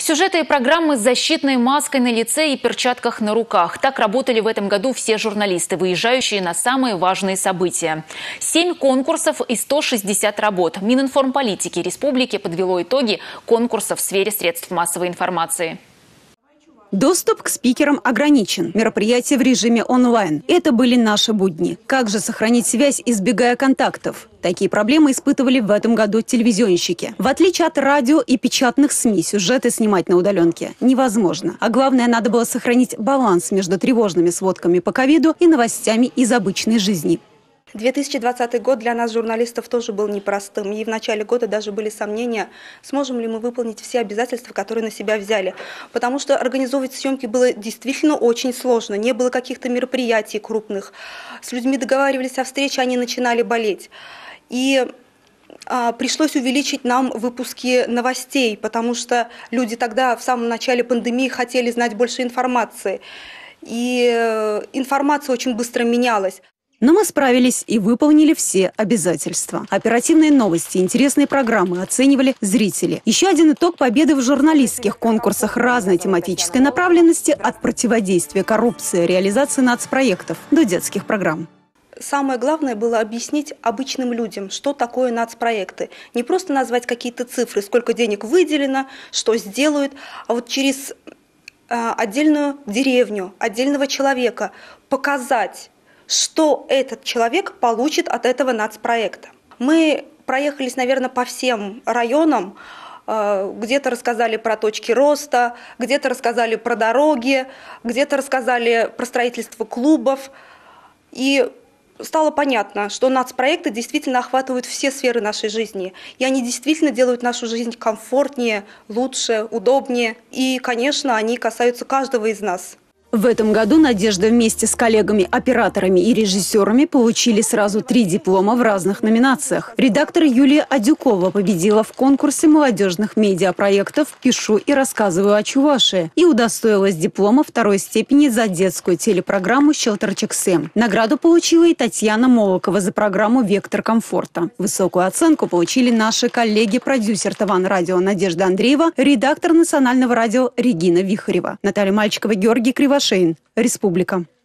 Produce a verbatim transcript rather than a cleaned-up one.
Сюжеты и программы с защитной маской на лице и перчатках на руках. Так работали в этом году все журналисты, выезжающие на самые важные события. Семь конкурсов и сто шестьдесят работ. Мининформполитики республики подвело итоги конкурсов в сфере средств массовой информации. Доступ к спикерам ограничен. Мероприятия в режиме онлайн. Это были наши будни. Как же сохранить связь, избегая контактов? Такие проблемы испытывали в этом году телевизионщики. В отличие от радио и печатных СМИ, сюжеты снимать на удаленке невозможно. А главное, надо было сохранить баланс между тревожными сводками по ковиду и новостями из обычной жизни. две тысячи двадцатый год для нас, журналистов, тоже был непростым. И в начале года даже были сомнения, сможем ли мы выполнить все обязательства, которые на себя взяли. Потому что организовывать съемки было действительно очень сложно. Не было каких-то мероприятий крупных. С людьми договаривались о встрече, они начинали болеть. И а, пришлось увеличить нам выпуски новостей, потому что люди тогда в самом начале пандемии хотели знать больше информации. И э, информация очень быстро менялась. Но мы справились и выполнили все обязательства. Оперативные новости, интересные программы оценивали зрители. Еще один итог победы в журналистских конкурсах разной тематической направленности от противодействия коррупции, реализации нацпроектов до детских программ. Самое главное было объяснить обычным людям, что такое нацпроекты. Не просто назвать какие-то цифры, сколько денег выделено, что сделают, а вот через э, отдельную деревню, отдельного человека показать, что этот человек получит от этого нацпроекта. Мы проехались, наверное, по всем районам, где-то рассказали про точки роста, где-то рассказали про дороги, где-то рассказали про строительство клубов. И стало понятно, что нацпроекты действительно охватывают все сферы нашей жизни. И они действительно делают нашу жизнь комфортнее, лучше, удобнее. И, конечно, они касаются каждого из нас. В этом году Надежда вместе с коллегами-операторами и режиссерами получили сразу три диплома в разных номинациях. Редактор Юлия Адюкова победила в конкурсе молодежных медиапроектов «Пишу и рассказываю о Чувашии» и удостоилась диплома второй степени за детскую телепрограмму «Щелтерчексем». Награду получила и Татьяна Молокова за программу «Вектор комфорта». Высокую оценку получили наши коллеги-продюсер Таван-радио Надежда Андреева, редактор национального радио Регина Вихарева. Наталья Мальчикова, Георгий Кривошеин. Республика.